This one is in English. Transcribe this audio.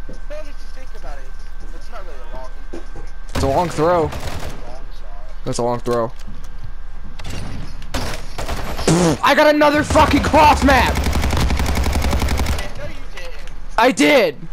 What makes you think about it? It's not really a long. It's a long throw. Long shot. That's a long throw. I got another fucking cross map! No, you didn't. I did!